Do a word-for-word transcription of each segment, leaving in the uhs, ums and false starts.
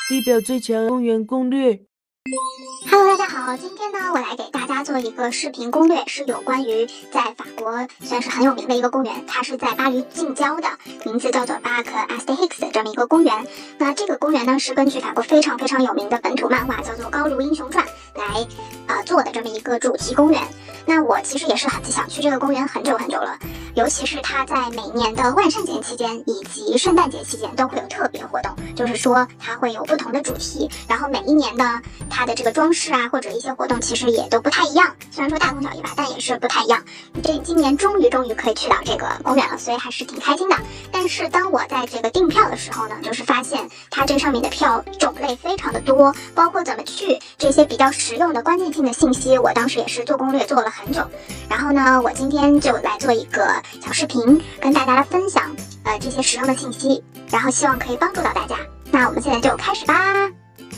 地表最强公园攻略。 Hello， 大家好，今天呢，我来给大家做一个视频攻略，是有关于在法国算是很有名的一个公园，它是在巴黎近郊的，名字叫做巴克阿斯特希克斯这么一个公园。那这个公园呢，是根据法国非常非常有名的本土漫画叫做《高卢英雄传》来呃做的这么一个主题公园。那我其实也是很想去这个公园很久很久了，尤其是它在每年的万圣节期间以及圣诞节期间都会有特别活动，就是说它会有不同的主题，然后每一年呢，它的这个装饰啊或者一些活动其实也都不太一样，虽然说大同小异吧，但也是不太一样。这今年终于终于可以去到这个公园了，所以还是挺开心的。但是当我在这个订票的时候呢，就是发现它这上面的票种类非常的多，包括怎么去这些比较实用的关键性的信息，我当时也是做攻略做了很久。然后呢，我今天就来做一个小视频，跟大家来分享呃这些实用的信息，然后希望可以帮助到大家。那我们现在就开始吧。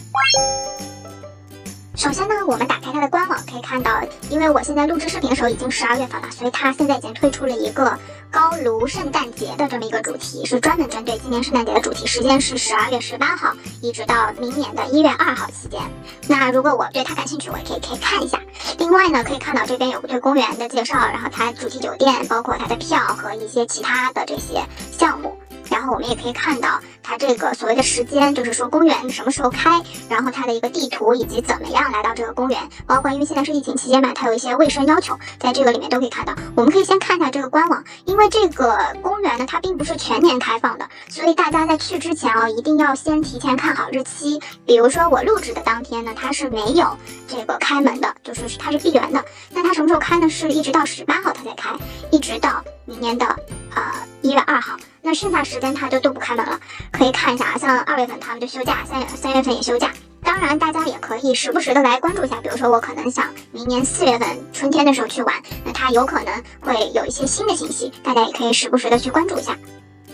首先呢，我们打开它的官网，可以看到，因为我现在录制视频的时候已经十二月份了，所以它现在已经推出了一个高卢圣诞节的这么一个主题，是专门针对今年圣诞节的主题，时间是十二月十八号一直到明年的一月二号期间。那如果我对它感兴趣，我也可以可以看一下。另外呢，可以看到这边有对公园的介绍，然后它主题酒店，包括它的票和一些其他的这些项目。然后我们也可以看到它这个所谓的时间，就是说公园什么时候开，然后它的一个地图以及怎么样来到这个公园，包括因为现在是疫情期间嘛，它有一些卫生要求，在这个里面都可以看到。我们可以先看一下这个官网，因为这个公园呢，它并不是全年开放的，所以大家在去之前啊，一定要先提前看好日期。比如说我录制的当天呢，它是没有这个开门的，就是它是闭园的。那它什么时候开呢？是一直到十八号它才开，一直到明年的呃一月二号。那剩下时间它就都不开门了，可以看一下啊，像二月份他们就休假，三月三月份也休假。当然，大家也可以时不时的来关注一下，比如说我可能想明年四月份春天的时候去玩，那它有可能会有一些新的信息，大家也可以时不时的去关注一下。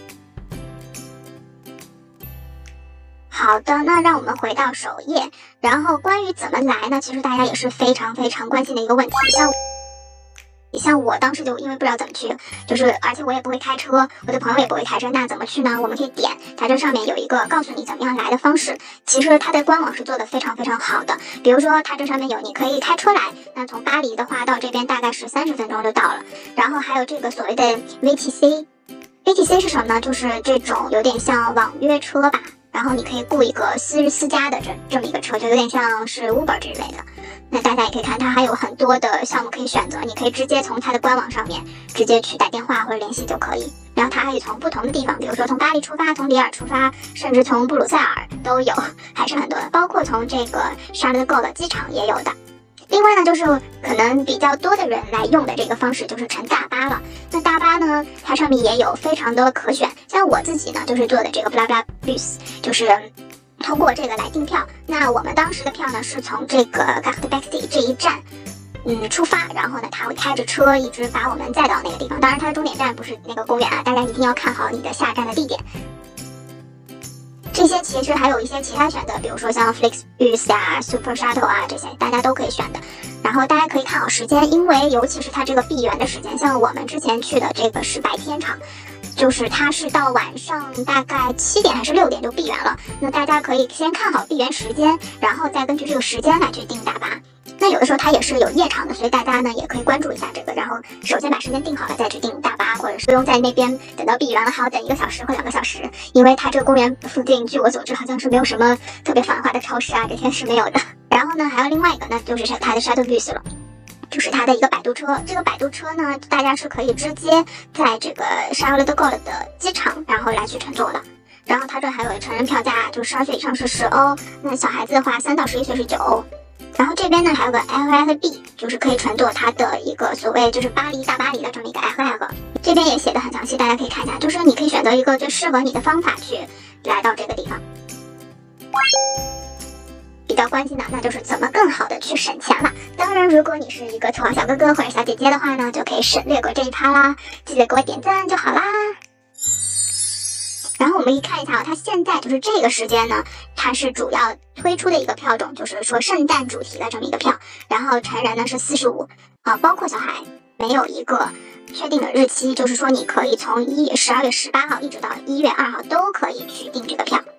好的，那让我们回到首页，然后关于怎么来呢？其实大家也是非常非常关心的一个问题，像。像我当时就因为不知道怎么去，就是而且我也不会开车，我的朋友也不会开车，那怎么去呢？我们可以点它这上面有一个告诉你怎么样来的方式。其实它的官网是做的非常非常好的，比如说它这上面有你可以开车来，那从巴黎的话到这边大概是三十分钟就到了。然后还有这个所谓的 V T C，V T C 是什么呢？就是这种有点像网约车吧，然后你可以雇一个私私家的这这么一个车，就有点像是 Uber 之类的。那大家也可以看，它还有很多的项目可以选择，你可以直接从它的官网上面直接去打电话或者联系就可以。然后它还可以从不同的地方，比如说从巴黎出发，从里尔出发，甚至从布鲁塞尔都有，还是很多的，包括从这个沙勒戈的机场也有的。另外呢，就是可能比较多的人来用的这个方式就是乘大巴了。那大巴呢，它上面也有非常多可选，像我自己呢就是做的这个 bla bla bus， 就是通过这个来订票。那我们当时的票呢是从这个 Gare de Bercy 这一站嗯出发，然后呢他会开着车一直把我们载到那个地方，当然它的终点站不是那个公园啊，大家一定要看好你的下站的地点。这些其实还有一些其他选择，比如说像 Flixbus 啊 Super Shuttle 啊，这些大家都可以选的。然后大家可以看好时间，因为尤其是它这个闭园的时间，像我们之前去的这个是白天场，就是它是到晚上大概七点还是六点就闭园了。那大家可以先看好闭园时间，然后再根据这个时间来去订大巴。那有的时候它也是有夜场的，所以大家呢也可以关注一下这个，然后首先把时间定好了再去订大巴，或者是不用在那边等到闭园了还要等一个小时或两个小时，因为它这个公园附近据我所知好像是没有什么特别繁华的超市啊，这些是没有的。然后呢还有另外一个呢就是它的 Shuttle Bus 了，就是它的一个摆渡车。这个摆渡车呢大家是可以直接在这个沙勒德戈尔的机场然后来去乘坐的。然后它这还有成人票价，就十二岁以上是十欧，那小孩子的话三到十一岁是九欧。然后这边呢还有个 L F B， 就是可以乘坐它的一个所谓就是巴黎大巴黎的这么一个 L F， 这边也写的很详细，大家可以看一下，就是你可以选择一个最适合你的方法去来到这个地方。比较关心的那就是怎么更好的去省钱了。当然如果你是一个土豪小哥哥或者小姐姐的话呢，就可以省略过这一趴啦，记得给我点赞就好啦。然后我们一看一下啊，它现在就是这个时间呢，它是主要推出的一个票种，就是说圣诞主题的这么一个票。然后成人呢是四十五啊，包括小孩，没有一个确定的日期，就是说你可以从一月十二月十八号一直到一月二号都可以去订这个票。然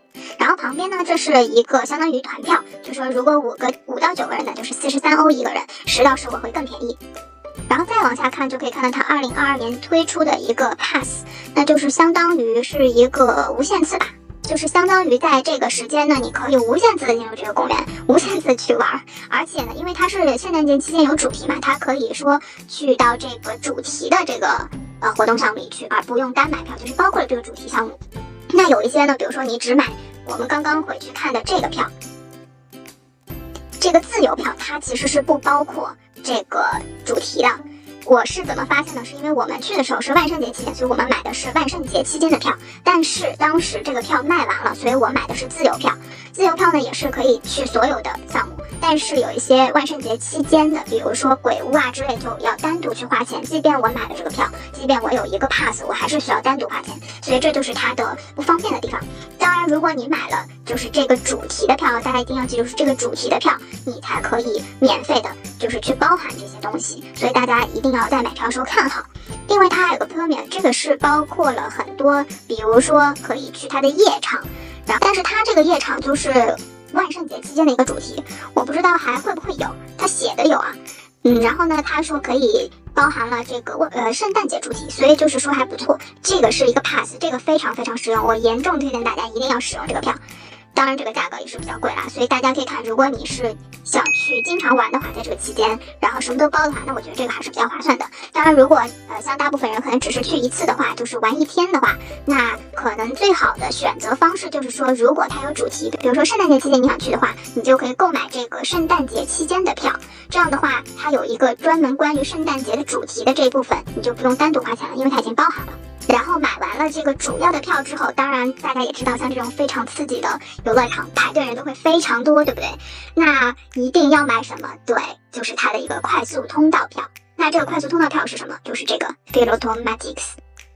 然后旁边呢，这是一个相当于团票，就说如果五个五到九个人呢，就是四十三欧一个人，十到十五会更便宜。然后再往下看，就可以看到它二零二二年推出的一个 pass， 那就是相当于是一个无限次吧。就是相当于在这个时间呢，你可以无限次的进入这个公园，无限次去玩。而且呢，因为它是圣诞节期间有主题嘛，它可以说去到这个主题的这个呃活动项目里去，而不用单买票，就是包括了这个主题项目。那有一些呢，比如说你只买我们刚刚回去看的这个票，这个自由票，它其实是不包括这个主题的。我是怎么发现的？是因为我们去的时候是万圣节期间，所以我们买的是万圣节期间的票。但是当时这个票卖完了，所以我买的是自由票。自由票呢也是可以去所有的项目，但是有一些万圣节期间的，比如说鬼屋啊之类，就要单独去花钱。即便我买了这个票，即便我有一个 pass， 我还是需要单独花钱。所以这就是它的不方便的地方。当然，如果你买了就是这个主题的票，大家一定要记住是这个主题的票，你才可以免费的，就是去包含这些东西。所以大家一定要在买票的时候看好。另外它还有个 permit， 这个是包括了很多，比如说可以去它的夜场，然后但是它这个夜场就是万圣节期间的一个主题，我不知道还会不会有，它写的有啊，嗯，然后呢，他说可以包含了这个呃圣诞节主题，所以就是说还不错，这个是一个 pass， 这个非常非常实用，我严重推荐大家一定要使用这个票。当然这个价格也是比较贵啦，所以大家可以看，如果你是想去经常玩的话，在这个期间，然后什么都包的话，那我觉得这个还是比较划算的。当然，如果呃像大部分人可能只是去一次的话，就是玩一天的话，那可能最好的选择方式就是说，如果它有主题，比如说圣诞节期间你想去的话，你就可以购买这个圣诞节期间的票。这样的话，它有一个专门关于圣诞节的主题的这一部分，你就不用单独花钱了，因为它已经包含了。然后买完了这个主要的票之后，当然大家也知道，像这种非常刺激的游乐场排队人都会非常多，对不对？那一定要买什么？对，就是它的一个快速通道票。那这个快速通道票是什么？就是这个 Philotomatics。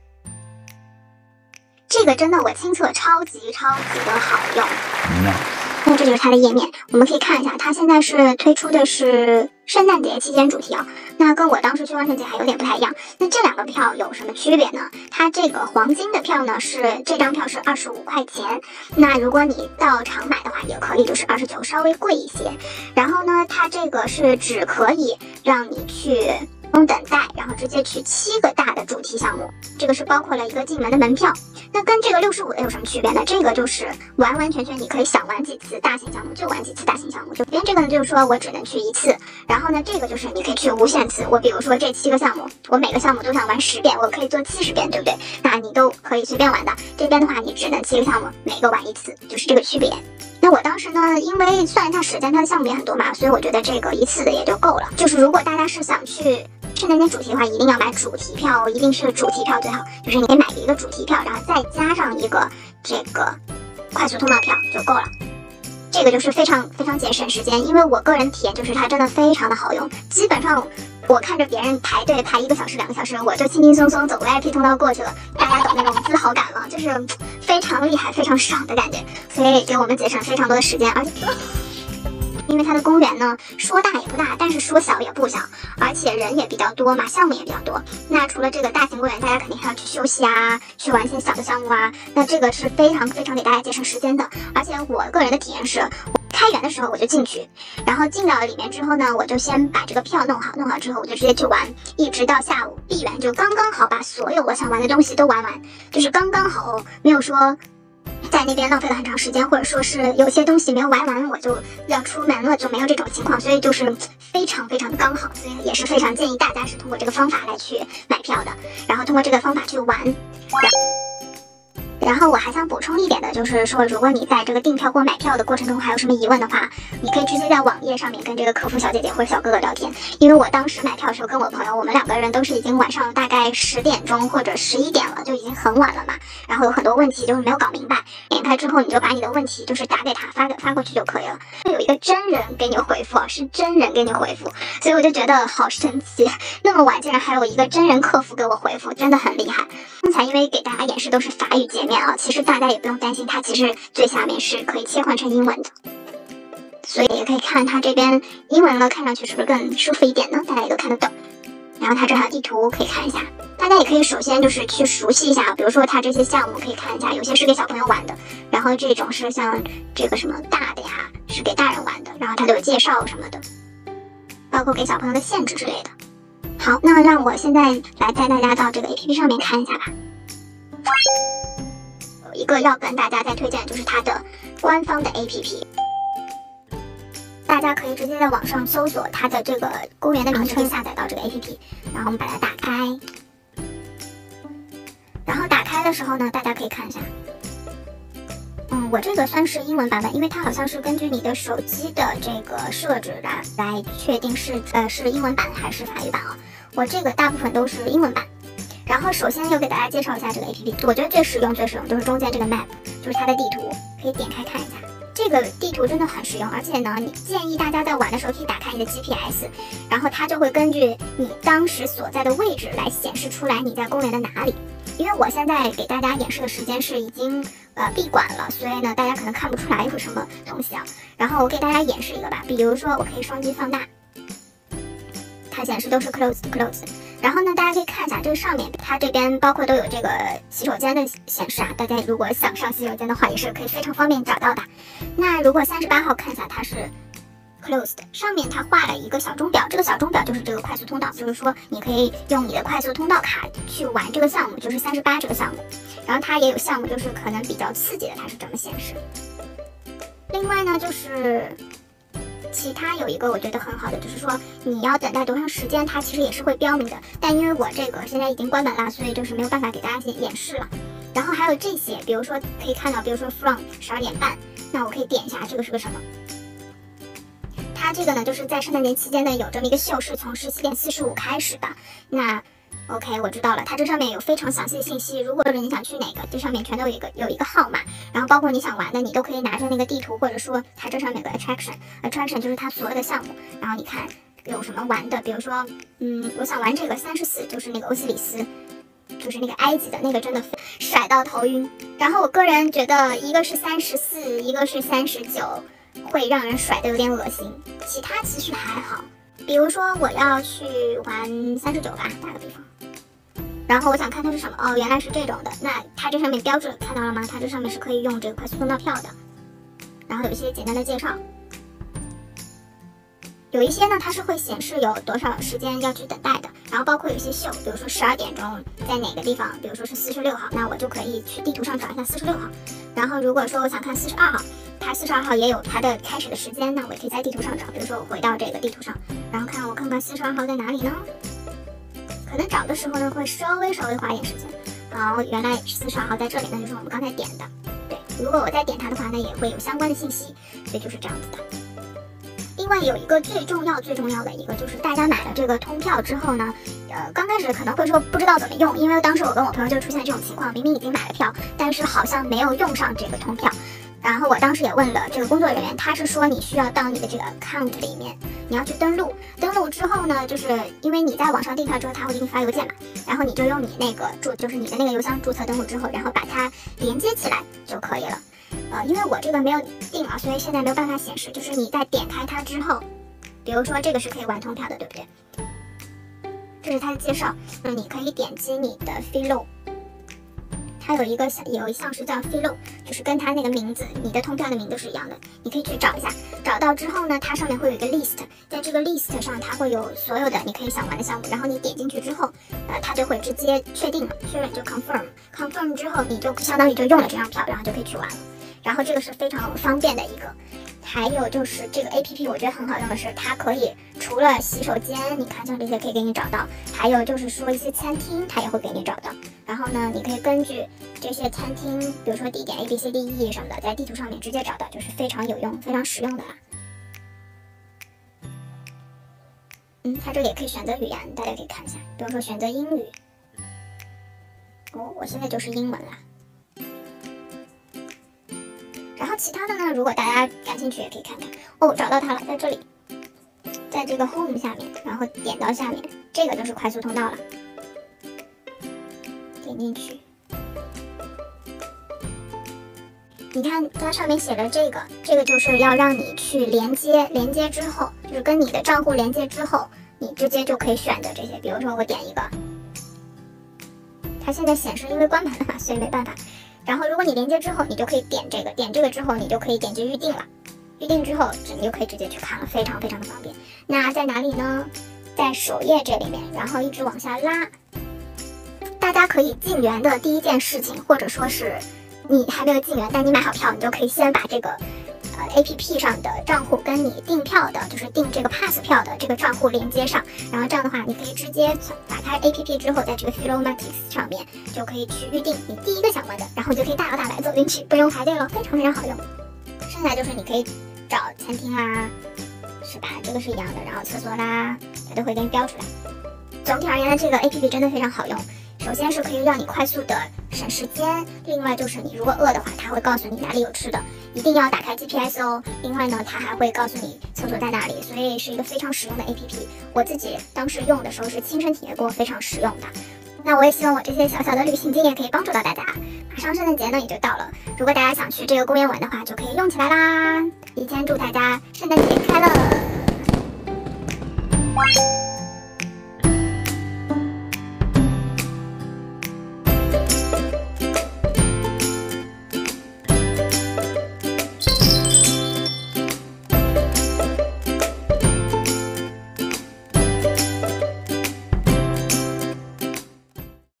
这个真的我亲测超级超级的好用。那这就是它的页面，我们可以看一下，它现在是推出的是圣诞节期间主题啊，那跟我当时去万圣节还有点不太一样。那这两个票有什么区别呢？它这个黄金的票呢是这张票是二十五块钱，那如果你到场买的话也可以，就是二十九，稍微贵一些。然后呢，它这个是只可以让你去不用等待，然后直接去七个大的主题项目，这个是包括了一个进门的门票。那跟这个六十五的有什么区别呢？这个就是完完全全你可以想玩几次大型项目就玩几次大型项目，就边这个呢就是说我只能去一次，然后呢这个就是你可以去无限次，我比如说这七个项目，我每个项目都想玩十遍，我可以做七十遍，对不对？那你都可以随便玩的。这边的话你只能七个项目每个玩一次，就是这个区别。那我当时呢，因为算一下时间，它的项目也很多嘛，所以我觉得这个一次的也就够了。就是如果大家是想去圣诞节主题的话，一定要买主题票，一定是主题票最好。就是你可以买一个主题票，然后再加上一个这个快速通道票就够了。这个就是非常非常节省时间，因为我个人体验就是它真的非常的好用。基本上我看着别人排队排一个小时、两个小时，我就轻轻松松走 V I P 通道过去了。大家懂那种自豪感了，就是非常厉害、非常爽的感觉，所以给我们节省非常多的时间，而且。因为它的公园呢，说大也不大，但是说小也不小，而且人也比较多嘛，项目也比较多。那除了这个大型公园，大家肯定还要去休息啊，去玩一些小的项目啊。那这个是非常非常给大家节省时间的。而且我个人的体验是，开园的时候我就进去，然后进到了里面之后呢，我就先把这个票弄好，弄好之后我就直接去玩，一直到下午闭园，就刚刚好把所有我想玩的东西都玩完，就是刚刚好，没有说。在那边浪费了很长时间，或者说是有些东西没有玩完，我就要出门了，就没有这种情况，所以就是非常非常的刚好，所以也是非常建议大家是通过这个方法来去买票的，然后通过这个方法去玩。然后我还想补充一点的，就是说，如果你在这个订票或买票的过程中还有什么疑问的话，你可以直接在网页上面跟这个客服小姐姐或者小哥哥聊天。因为我当时买票的时候跟我朋友，我们两个人都是已经晚上大概十点钟或者十一点了，就已经很晚了嘛。然后有很多问题就是没有搞明白，点开之后你就把你的问题就是打给他，发给发过去就可以了。会有一个真人给你回复，是真人给你回复，所以我就觉得好神奇，那么晚竟然还有一个真人客服给我回复，真的很厉害。刚才因为给大家演示都是法语界面啊，其实大家也不用担心，它其实最下面是可以切换成英文的，所以也可以看它这边英文了，看上去是不是更舒服一点呢？大家也都看得懂。 然后它这条地图可以看一下，大家也可以首先就是去熟悉一下，比如说它这些项目可以看一下，有些是给小朋友玩的，然后这种是像这个什么大的呀，是给大人玩的，然后它都有介绍什么的，包括给小朋友的限制之类的。好，那让我现在来带大家到这个 A P P 上面看一下吧。有一个要跟大家再推荐，就是它的官方的 A P P。大家可以直接在网上搜索它的这个公园的名称，下载到这个 A P P， 然后我们把它打开。然后打开的时候呢，大家可以看一下，嗯，我这个算是英文版本，因为它好像是根据你的手机的这个设置来来确定是呃是英文版还是法语版啊。我这个大部分都是英文版。然后首先要给大家介绍一下这个 A P P， 我觉得最实用最实用就是中间这个 map， 就是它的地图，可以点开看一下。这个地图真的很实用，而且呢，你建议大家在玩的时候可以打开你的 G P S， 然后它就会根据你当时所在的位置来显示出来你在公园的哪里。因为我现在给大家演示的时间是已经呃闭馆了，所以呢大家可能看不出来是什么东西啊。然后我给大家演示一个吧，比如说我可以双击放大，它显示都是 closed closed。然后呢，大家可以看一下这个上面，它这边包括都有这个洗手间的显示啊。大家如果想上洗手间的话，也是可以非常方便找到的。那如果三十八号看一下，它是 closed， 上面它画了一个小钟表，这个小钟表就是这个快速通道，就是说你可以用你的快速通道卡去玩这个项目，就是三十八这个项目。然后它也有项目，就是可能比较刺激的，它是这么显示。另外呢，就是其他有一个我觉得很好的，就是说你要等待多长时间，它其实也是会标明的。但因为我这个现在已经关门了，所以就是没有办法给大家演演示了。然后还有这些，比如说可以看到，比如说 from 十二点半，那我可以点一下，这个是个什么？它这个呢，就是在圣诞节期间呢有这么一个秀，是从十七点四十五开始的。那 OK， 我知道了，它这上面有非常详细的信息。如果是你想去哪个，这上面全都有一个有一个号码，然后包括你想玩的，你都可以拿着那个地图，或者说它这上面有个 attraction，attraction 就是它所有的项目。然后你看有什么玩的，比如说，嗯，我想玩这个三十四，就是那个欧西里斯，就是那个埃及的那个，真的甩到头晕。然后我个人觉得，一个是三十四，一个是三十九，会让人甩的有点恶心。其他其实还好，比如说我要去玩三十九吧，打个比方。然后我想看它是什么哦，原来是这种的。那它这上面标志看到了吗？它这上面是可以用这个快速通道票的。然后有一些简单的介绍，有一些呢它是会显示有多少时间要去等待的。然后包括有一些秀，比如说十二点钟在哪个地方，比如说是四十六号，那我就可以去地图上找一下四十六号。然后如果说我想看四十二号，它四十二号也有它的开始的时间，那我也可以在地图上找。比如说我回到这个地图上，然后看我看看四十二号在哪里呢？可能找的时候呢，会稍微稍微花一点时间。好，原来四十二号在这里呢，就是我们刚才点的。对，如果我再点它的话，那也会有相关的信息，所以就是这样子的。另外有一个最重要最重要的一个，就是大家买了这个通票之后呢，呃，刚开始可能会说不知道怎么用，因为当时我跟我朋友就出现这种情况，明明已经买了票，但是好像没有用上这个通票。然后我当时也问了这个工作人员，他是说你需要到你的这个 account 里面，你要去登录，登录之后呢，就是因为你在网上订票之后，他会给你发邮件嘛，然后你就用你那个注，就是你的那个邮箱注册登录之后，然后把它连接起来就可以了。呃，因为我这个没有订啊，所以现在没有办法显示。就是你在点开它之后，比如说这个是可以玩通票的，对不对？这是它的介绍，那你可以点击你的 Philo。它有一个有一项是叫 Philo， 就是跟它那个名字，你的通票的名字是一样的，你可以去找一下。找到之后呢，它上面会有一个 list， 在这个 list 上它会有所有的你可以想玩的项目，然后你点进去之后，呃，它就会直接确定了，确认就 confirm，confirm 之后你就相当于就用了这张票，然后就可以去玩了。然后这个是非常方便的一个。还有就是这个 A P P 我觉得很好用的是，它可以除了洗手间，你看像这些可以给你找到，还有就是说一些餐厅它也会给你找到。然后呢，你可以根据这些餐厅，比如说地点 A B C D E 什么的，在地图上面直接找到，就是非常有用、非常实用的啦。嗯，它这里也可以选择语言，大家可以看一下，比如说选择英语。哦，我现在就是英文啦。然后其他的呢，如果大家感兴趣也可以看看。哦，找到它了，在这里，在这个 home 下面，然后点到下面，这个就是快速通道了。点进去，你看它上面写的这个，这个就是要让你去连接，连接之后，就是跟你的账户连接之后，你直接就可以选择这些。比如说我点一个，它现在显示因为关盘了嘛，所以没办法。然后如果你连接之后，你就可以点这个，点这个之后你就可以点击预定了。预定之后，你就可以直接去看了，非常非常的方便。那在哪里呢？在首页这里面，然后一直往下拉。大家可以进园的第一件事情，或者说是你还没有进园，但你买好票，你就可以先把这个呃 A P P 上的账户跟你订票的，就是订这个 Pass 票的这个账户连接上。然后这样的话，你可以直接打开 A P P 之后，在这个 Philomatics 上面就可以去预定你第一个想玩的，然后你就可以大摇大摆走进去，不用排队了，非常非常好用。剩下就是你可以找餐厅啊，是吧？这个是一样的，然后厕所啦，它都会给你标出来。总体而言呢，这个 A P P 真的非常好用。首先是可以让你快速的省时间，另外就是你如果饿的话，它会告诉你哪里有吃的，一定要打开 G P S 哦。另外呢，它还会告诉你厕所在哪里，所以是一个非常实用的 A P P。我自己当时用的时候是亲身体验过，非常实用的。那我也希望我这些小小的旅行经验可以帮助到大家。马上圣诞节呢也就到了，如果大家想去这个公园玩的话，就可以用起来啦。提前祝大家圣诞节快乐！